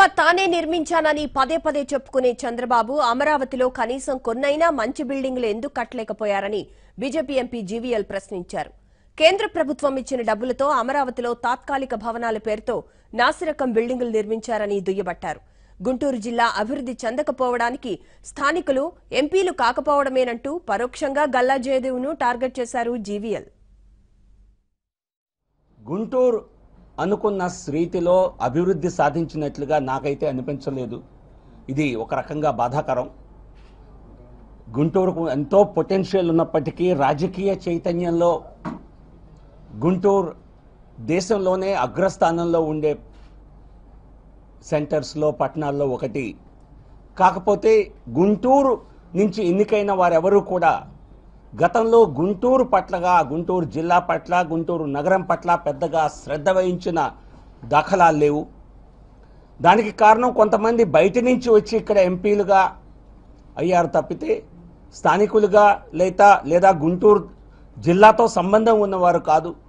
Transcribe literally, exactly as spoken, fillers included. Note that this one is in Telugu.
ఏకంగా తానే నిర్మించానని పదే పదే చెప్పుకునే చంద్రబాబు అమరావతిలో కనీసం కొన్నైనా మంచి బిల్డింగులు ఎందుకు కట్టలేకపోయారని బీజేపీ ఎంపీ జీవీఎల్ ప్రశ్నించారు. కేంద్ర ప్రభుత్వం ఇచ్చిన డబ్బులతో అమరావతిలో తాత్కాలిక భవనాల పేరుతో నాసిరకం బిల్డింగులు నిర్మించారని దుయ్యబట్టారు. గుంటూరు జిల్లా అభివృద్ధి చెందకపోవడానికి స్థానికులు ఎంపీలు కాకపోవడమేనంటూ పరోక్షంగా గల్లా జయదేవ్ను టార్గెట్ చేశారు జీవీఎల్. గుంటూరు అనుకున్న రీతిలో అభివృద్ధి సాధించినట్లుగా నాకైతే అనిపించలేదు. ఇది ఒక రకంగా బాధాకరం. గుంటూరుకు ఎంతో పొటెన్షియల్ ఉన్నప్పటికీ రాజకీయ చైతన్యంలో గుంటూరు దేశంలోనే అగ్రస్థానంలో ఉండే సెంటర్స్లో పట్టణాల్లో ఒకటి. కాకపోతే గుంటూరు నుంచి ఎన్నికైన వారెవరూ కూడా గతంలో గుంటూరు పట్లగా గుంటూరు జిల్లా పట్ల గుంటూరు నగరం పట్ల పెద్దగా శ్రద్ధ వహించిన దాఖలాలు లేవు. దానికి కారణం కొంతమంది బయట నుంచి వచ్చి ఇక్కడ ఎంపీలుగా అయ్యారు తప్పితే స్థానికులుగా లేదా లేదా గుంటూరు జిల్లాతో సంబంధం ఉన్నవారు కాదు.